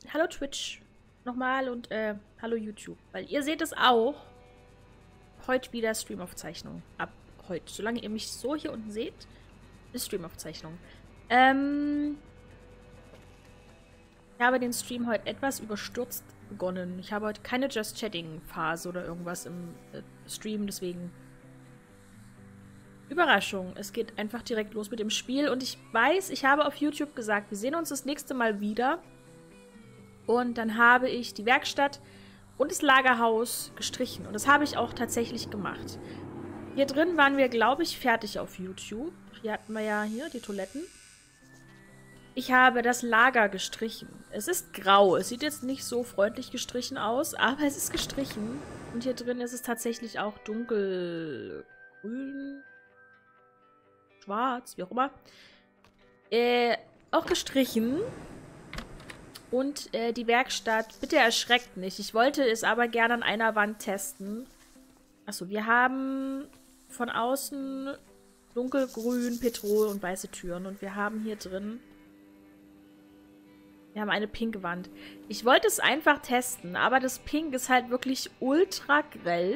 hallo Twitch nochmal und hallo YouTube. Weil ihr seht es auch. Heute wieder Streamaufzeichnung. Ab heute. Solange ihr mich so hier unten seht, ist Streamaufzeichnung. Ich habe den Stream heute etwas überstürzt begonnen. Ich habe heute keine Just Chatting-Phase oder irgendwas im Stream, deswegen Überraschung. Es geht einfach direkt los mit dem Spiel. Und ich weiß, ich habe auf YouTube gesagt, wir sehen uns das nächste Mal wieder. Und dann habe ich die Werkstatt und das Lagerhaus gestrichen. Und das habe ich auch tatsächlich gemacht. Hier drin waren wir, glaube ich, fertig auf YouTube. Hier hatten wir ja hier die Toiletten. Ich habe das Lager gestrichen. Es ist grau. Es sieht jetzt nicht so freundlich gestrichen aus, aber es ist gestrichen. Und hier drin ist es tatsächlich auch dunkelgrün, schwarz, wie auch immer. Auch gestrichen. Und die Werkstatt, bitte erschreckt nicht. Ich wollte es aber gerne an einer Wand testen. Achso, wir haben von außen dunkelgrün, Petrol und weiße Türen. Und wir haben hier drin... Wir haben eine pinke Wand. Ich wollte es einfach testen, aber das Pink ist halt wirklich ultra grell.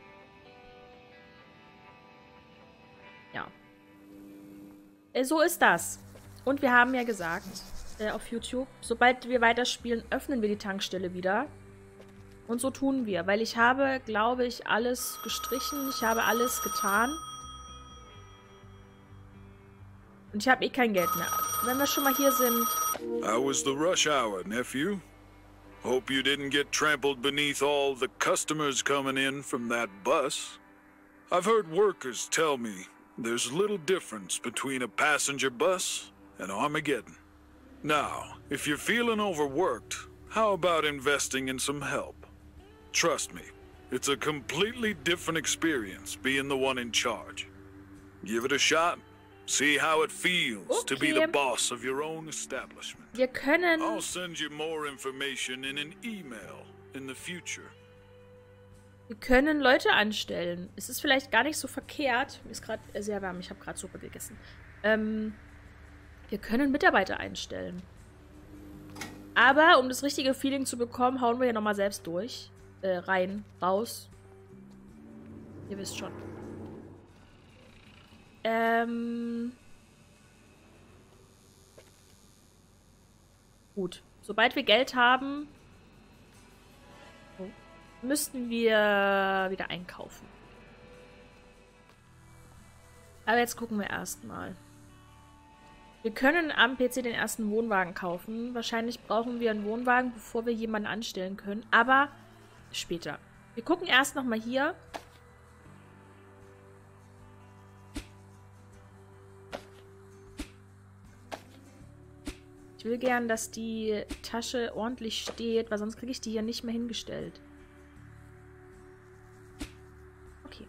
Ja. So ist das. Und wir haben ja gesagt, auf YouTube, sobald wir weiterspielen, öffnen wir die Tankstelle wieder. Und so tun wir, weil ich habe, glaube ich, alles gestrichen. Ich habe alles getan. Und ich habe eh kein Geld mehr. Wenn wir schon mal hier sind... How was the rush hour, nephew? Hope you didn't get trampled beneath all the customers coming in from that bus. I've heard workers tell me there's little difference between a passenger bus and Armageddon. Now, if you're feeling overworked, how about investing in some help? Trust me, it's a completely different experience being the one in charge. Give it a shot. See how it feels to be the boss of your own establishment. Wir können... I'll send you more information in an email in the future. Wir können Leute anstellen. Es ist vielleicht gar nicht so verkehrt. Mir ist gerade sehr warm. Ich habe gerade Suppe gegessen. Wir können Mitarbeiter einstellen. Aber um das richtige Feeling zu bekommen, hauen wir ja nochmal selbst durch. Rein, raus. Ihr wisst schon. Gut. Sobald wir Geld haben, müssten wir wieder einkaufen. Aber jetzt gucken wir erstmal. Wir können am PC den ersten Wohnwagen kaufen. Wahrscheinlich brauchen wir einen Wohnwagen, bevor wir jemanden anstellen können. Aber später. Wir gucken erst nochmal hier. Ich will gern, dass die Tasche ordentlich steht, weil sonst kriege ich die hier nicht mehr hingestellt. Okay.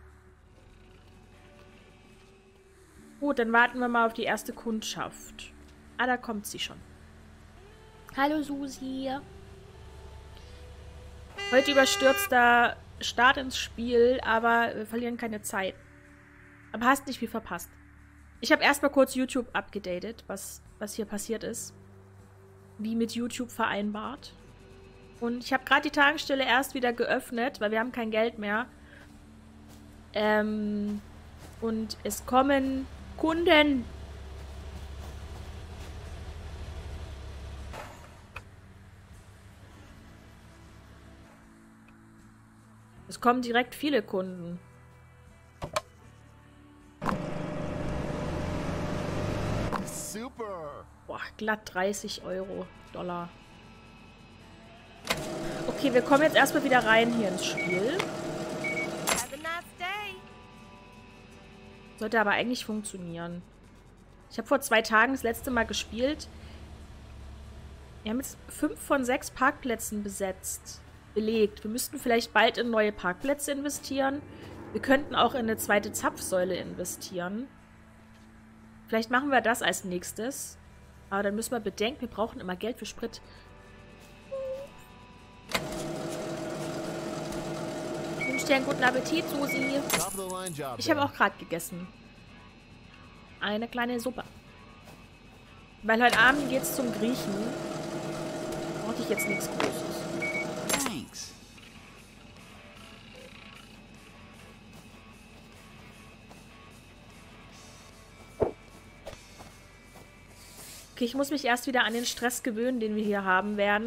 Gut, dann warten wir mal auf die erste Kundschaft. Ah, da kommt sie schon. Hallo Susi. Heute überstürzter Start ins Spiel, aber wir verlieren keine Zeit. Aber hast nicht viel verpasst. Ich habe erstmal kurz YouTube abgedatet, was hier passiert ist. Wie mit YouTube vereinbart. Und ich habe gerade die Tankstelle erst wieder geöffnet, weil wir haben kein Geld mehr. Und es kommen Kunden. Es kommen direkt viele Kunden. Super. Boah, glatt 30 Euro, Dollar. Okay, wir kommen jetzt erstmal wieder rein hier ins Spiel. Sollte aber eigentlich funktionieren. Ich habe vor 2 Tagen das letzte Mal gespielt. Wir haben jetzt 5 von 6 Parkplätzen belegt. Wir müssten vielleicht bald in neue Parkplätze investieren. Wir könnten auch in eine zweite Zapfsäule investieren. Vielleicht machen wir das als nächstes. Aber dann müssen wir bedenken, wir brauchen immer Geld für Sprit. Ich wünsche dir einen guten Appetit, Susi. Ich habe auch gerade gegessen. Eine kleine Suppe. Weil heute Abend geht's zum Griechen. brauchte ich jetzt nichts Großes. Thanks. Okay, ich muss mich erst wieder an den Stress gewöhnen, den wir hier haben werden.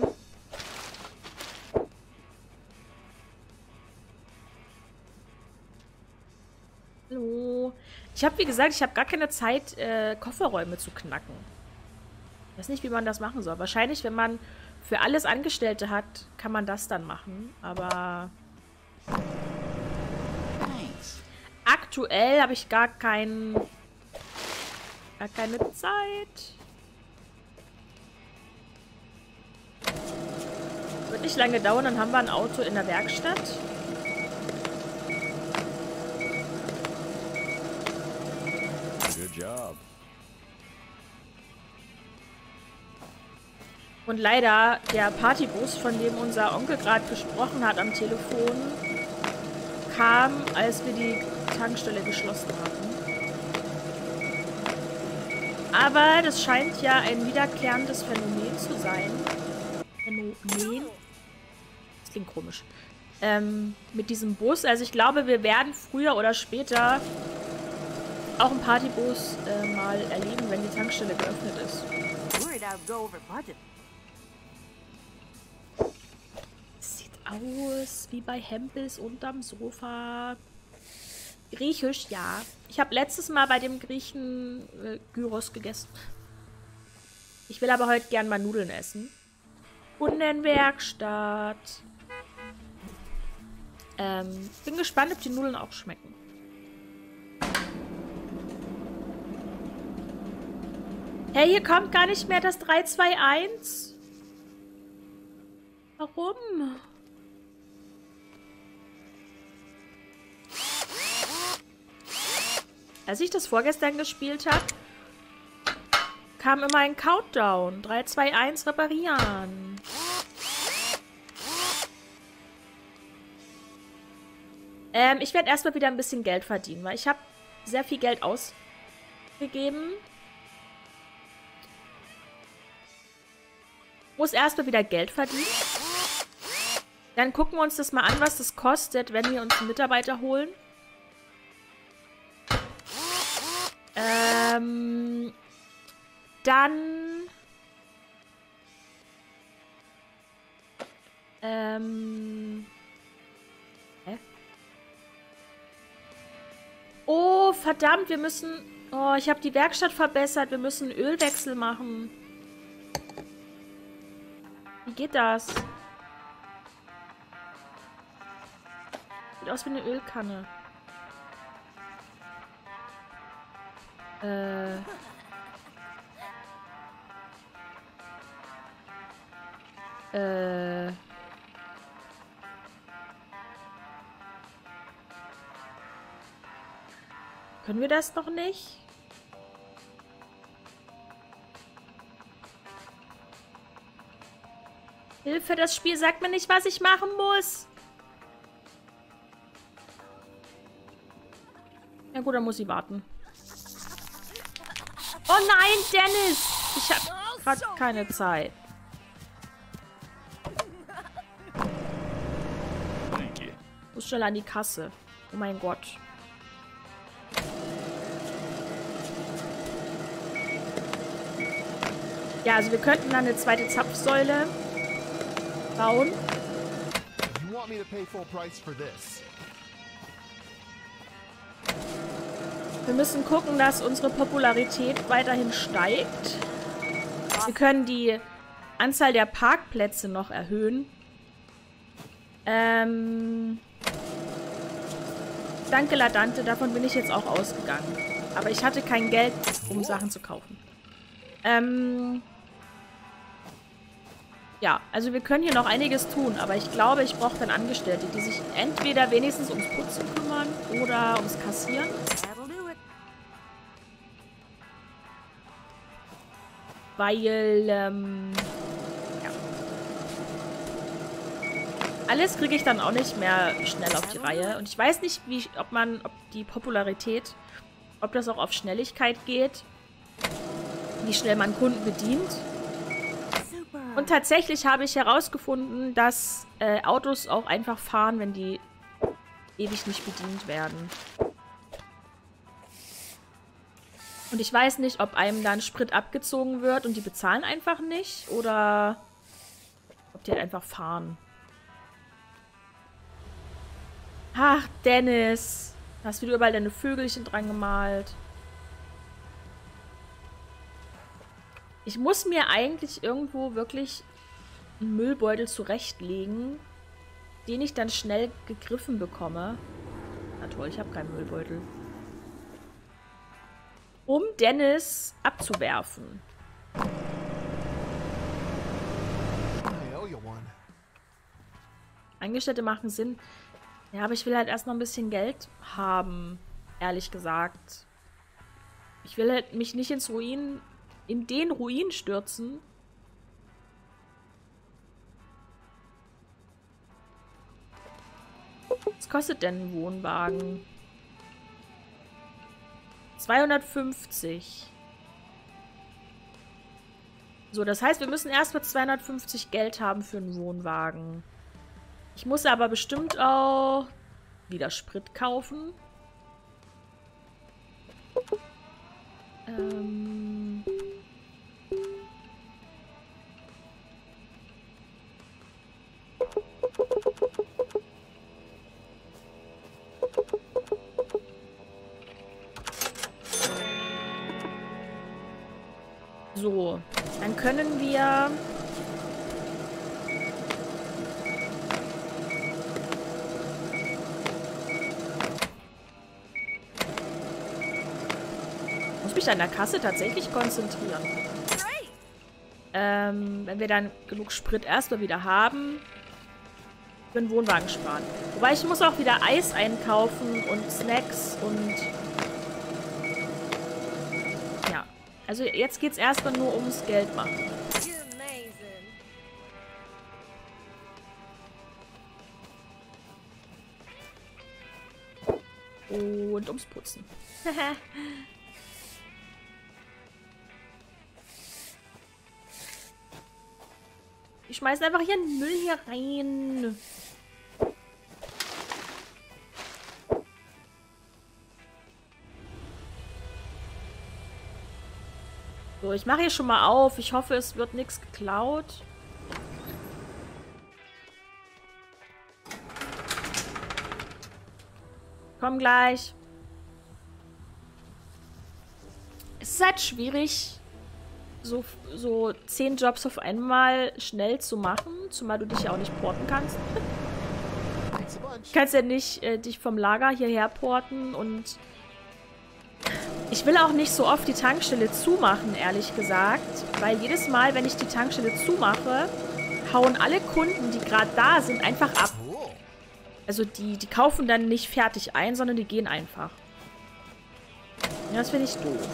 Hallo. Ich habe, wie gesagt, ich habe gar keine Zeit, Kofferräume zu knacken. Ich weiß nicht, wie man das machen soll. Wahrscheinlich, wenn man für alles Angestellte hat, kann man das dann machen. Aber aktuell habe ich gar keine Zeit. Wird nicht lange dauern, dann haben wir ein Auto in der Werkstatt. Good job. Und leider, der Partybus, von dem unser Onkel gerade gesprochen hat am Telefon, kam, als wir die Tankstelle geschlossen hatten. Aber das scheint ja ein wiederkehrendes Phänomen zu sein. Phänomen? Das klingt komisch. Mit diesem Bus. Also ich glaube, wir werden früher oder später auch einen Partybus mal erleben, wenn die Tankstelle geöffnet ist. Sieht aus wie bei Hempels unterm Sofa. Griechisch, ja. Ich habe letztes Mal bei dem Griechen Gyros gegessen. Ich will aber heute gern mal Nudeln essen. Hundenwerkstatt. Bin gespannt, ob die Nudeln auch schmecken. Hey, hier kommt gar nicht mehr das 3-2-1. Warum? Als ich das vorgestern gespielt habe, kam immer ein Countdown. 3-2-1 reparieren. Ich werde erstmal wieder ein bisschen Geld verdienen, weil ich habe sehr viel Geld ausgegeben. Muss erstmal wieder Geld verdienen. Dann gucken wir uns das mal an, was das kostet, wenn wir uns einen Mitarbeiter holen. Dann... Hä? Oh, verdammt, wir müssen... Oh, ich habe die Werkstatt verbessert. Wir müssen einen Ölwechsel machen. Wie geht das? Sieht aus wie eine Ölkanne. Können wir das noch nicht? Hilfe, das Spiel sagt mir nicht, was ich machen muss. Ja gut, dann muss ich warten. Oh nein, Dennis! Ich habe gerade keine Zeit. Muss schnell an die Kasse. Oh mein Gott. Ja, also wir könnten dann eine zweite Zapfsäule bauen. Wir müssen gucken, dass unsere Popularität weiterhin steigt. Wir können die Anzahl der Parkplätze noch erhöhen. Danke, Ladante, davon bin ich jetzt auch ausgegangen. Aber ich hatte kein Geld, um Sachen zu kaufen. Ja, also wir können hier noch einiges tun, aber ich glaube, ich brauche dann Angestellte, die sich entweder wenigstens ums Putzen kümmern oder ums Kassieren. Weil, ja. Alles kriege ich dann auch nicht mehr schnell auf die Reihe. Und ich weiß nicht, ob die Popularität, ob das auch auf Schnelligkeit geht. Wie schnell man Kunden bedient. Und tatsächlich habe ich herausgefunden, dass Autos auch einfach fahren, wenn die ewig nicht bedient werden. Und ich weiß nicht, ob einem dann Sprit abgezogen wird und die bezahlen einfach nicht oder ob die halt einfach fahren. Ach, Dennis. Hast wieder überall deine Vögelchen dran gemalt. Ich muss mir eigentlich irgendwo wirklich einen Müllbeutel zurechtlegen, den ich dann schnell gegriffen bekomme. Na toll, ich habe keinen Müllbeutel. Um Dennis abzuwerfen. Angestellte machen Sinn. Ja, aber ich will halt erst noch ein bisschen Geld haben, ehrlich gesagt. Ich will halt mich nicht in den Ruin stürzen. Was kostet denn ein Wohnwagen? 250. So, das heißt, wir müssen erstmal 250 Geld haben für einen Wohnwagen. Ich muss aber bestimmt auch wieder Sprit kaufen. So, dann können wir... Ich muss mich an der Kasse tatsächlich konzentrieren. Wenn wir dann genug Sprit erstmal wieder haben, für den Wohnwagen sparen. Wobei ich muss auch wieder Eis einkaufen und Snacks und... Ja. Also jetzt geht's erstmal nur ums Geld machen. Und ums Putzen. Die schmeißen einfach ihren Müll hier rein. So, ich mache hier schon mal auf. Ich hoffe, es wird nichts geklaut. Komm gleich. Es ist halt schwierig, so 10 Jobs auf einmal schnell zu machen. Zumal du dich ja auch nicht porten kannst. Du kannst ja nicht dich vom Lager hierher porten und... Ich will auch nicht so oft die Tankstelle zumachen, ehrlich gesagt. Weil jedes Mal, wenn ich die Tankstelle zumache, hauen alle Kunden, die gerade da sind, einfach ab. Also die kaufen dann nicht fertig ein, sondern die gehen einfach. Ja, das finde ich doof.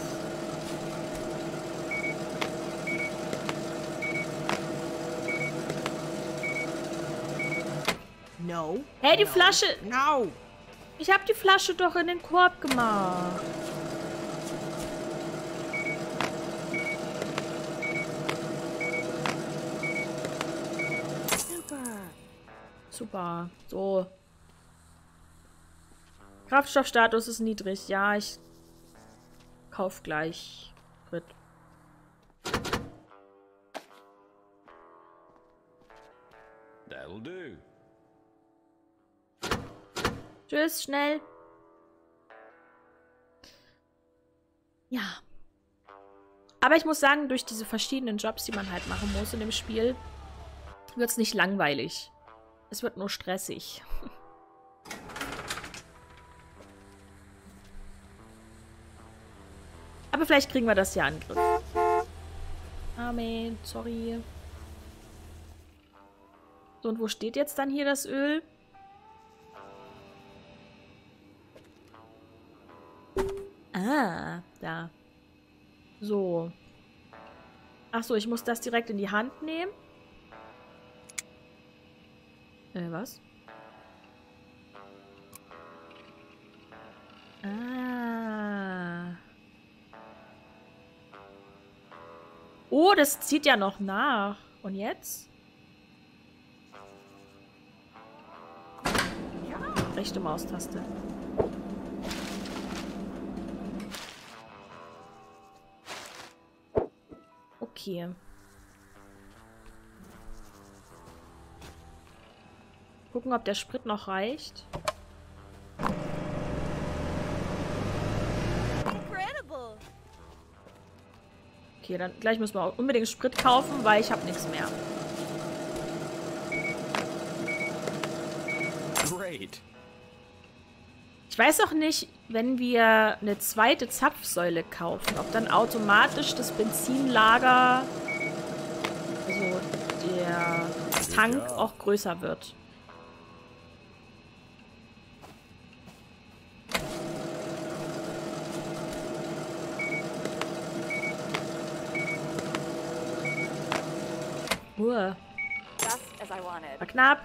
No. Hey, die Flasche! No. Ich habe die Flasche doch in den Korb gemacht. Super. So. Kraftstoffstatus ist niedrig. Ja, ich kauf gleich Sprit. That'll do. Tschüss, schnell. Ja. Aber ich muss sagen, durch diese verschiedenen Jobs, die man halt machen muss in dem Spiel, wird es nicht langweilig. Es wird nur stressig. Aber vielleicht kriegen wir das ja in den Griff. Amen, sorry. So, und wo steht jetzt dann hier das Öl? Ah, da. So. Ach so, ich muss das direkt in die Hand nehmen. Was? Ah. Oh, das zieht ja noch nach. Und jetzt? Rechte Maustaste. Okay. Gucken, ob der Sprit noch reicht. Okay, dann gleich müssen wir auch unbedingt Sprit kaufen, weil ich habe nichts mehr. Great. Ich weiß auch nicht, wenn wir eine zweite Zapfsäule kaufen, ob dann automatisch das Benzinlager, also der Tank, auch größer wird. War knapp.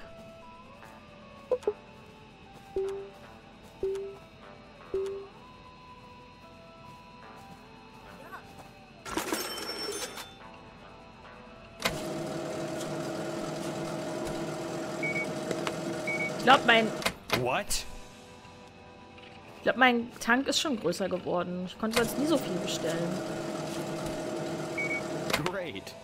Ich glaube, mein Tank ist schon größer geworden. Ich konnte sonst nie so viel bestellen. Great.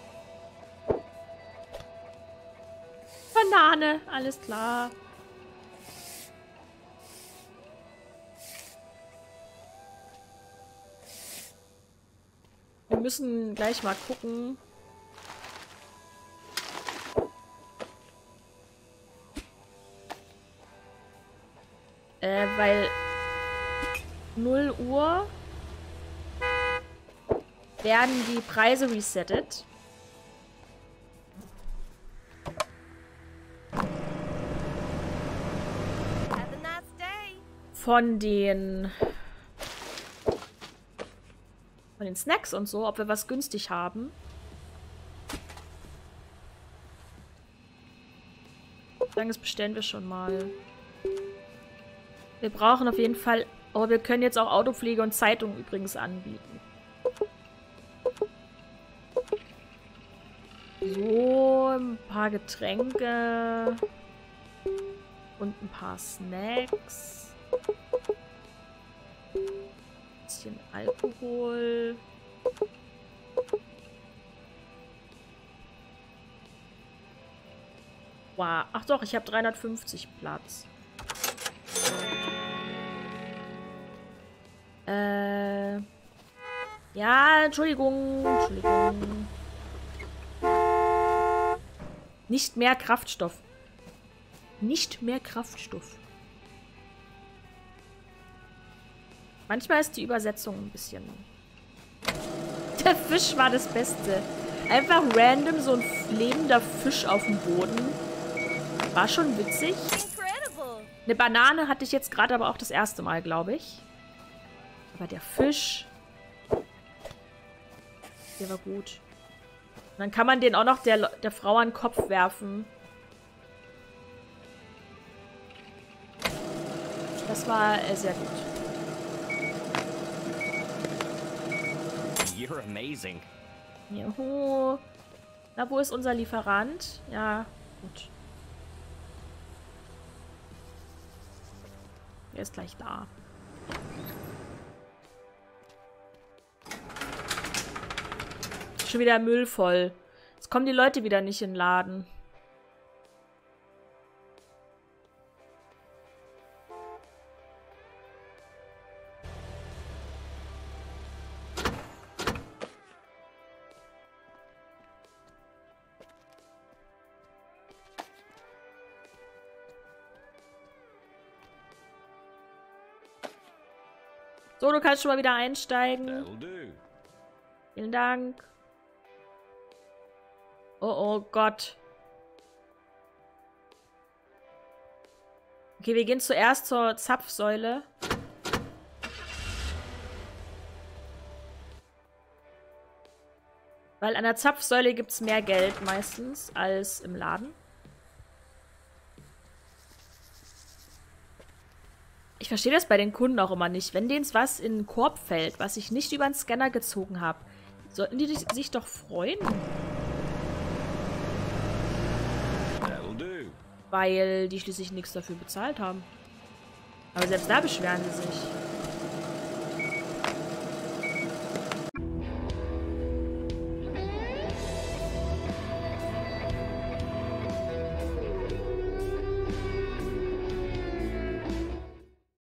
Banane, alles klar. Wir müssen gleich mal gucken. Weil 0 Uhr werden die Preise resettet. Von den Snacks und so, ob wir was günstig haben. Ich sage, das bestellen wir schon mal. Wir brauchen auf jeden Fall... Oh, wir können jetzt auch Autopflege und Zeitung übrigens anbieten. So, ein paar Getränke. Und ein paar Snacks. Ein bisschen Alkohol. Wow. Ach doch, ich habe 350 Platz. Ja, Entschuldigung. Nicht mehr Kraftstoff. Nicht mehr Kraftstoff. Manchmal ist die Übersetzung ein bisschen... Der Fisch war das Beste. Einfach random so ein lebender Fisch auf dem Boden. War schon witzig. Eine Banane hatte ich jetzt gerade aber auch das erste Mal, glaube ich. Aber der Fisch... Der war gut. Und dann kann man den auch noch der Frau an den Kopf werfen. Das war sehr gut. You're amazing. Juhu. Na, wo ist unser Lieferant? Ja, gut. Er ist gleich da. Schon wieder Müll voll. Jetzt kommen die Leute wieder nicht in den Laden. So, du kannst schon mal wieder einsteigen. That'll do. Vielen Dank. Oh Gott. Okay, wir gehen zuerst zur Zapfsäule. Weil an der Zapfsäule gibt es mehr Geld meistens als im Laden. Ich verstehe das bei den Kunden auch immer nicht. Wenn denen was in den Korb fällt, was ich nicht über den Scanner gezogen habe, sollten die sich doch freuen. weil die schließlich nichts dafür bezahlt haben. Aber selbst da beschweren sie sich.